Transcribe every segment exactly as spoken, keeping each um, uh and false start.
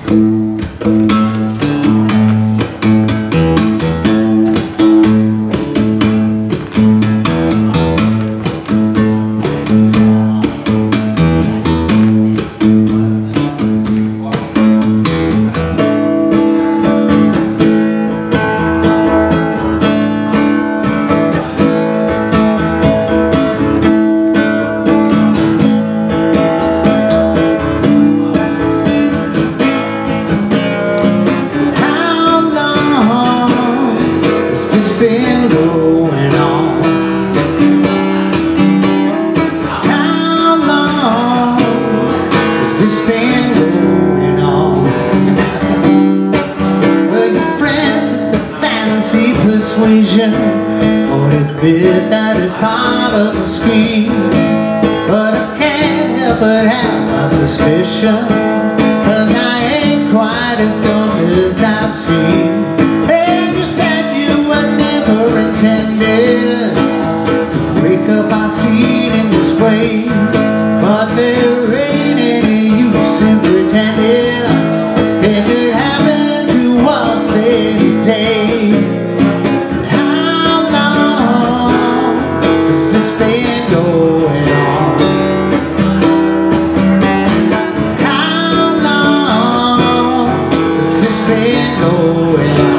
Been going on? How long has this been going on? Well, your friend took the fancy persuasion, or admit that it's part of the scheme. But I can't help but have my suspicions, 'cause I ain't quite as dumb as I seem. Intended to break up our scene in this way, but there ain't any use in pretending it could happen to us any day. How long has this been going on? How long has this been going on?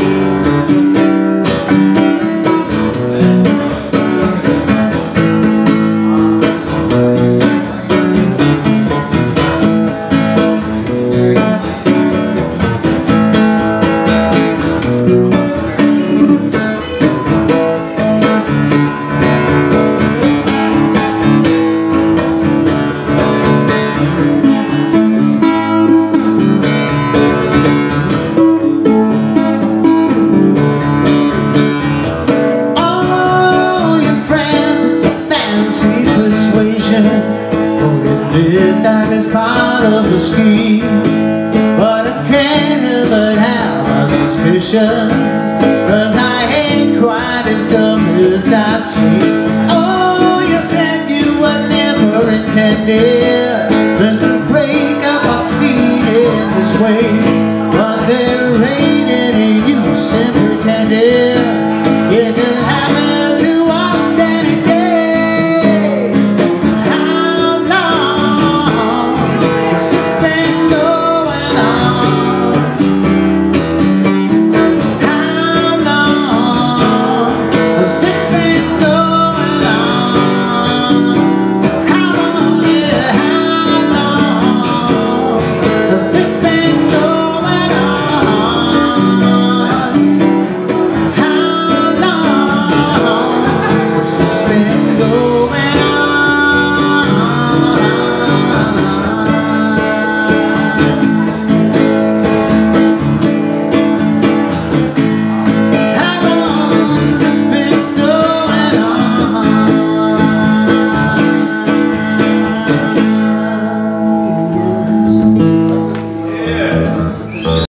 That is part of the scheme, but I can't help but have my suspicions, 'cause I ain't quite as dumb as I seem. Oh, you said you were never intended to break up our scene in this way,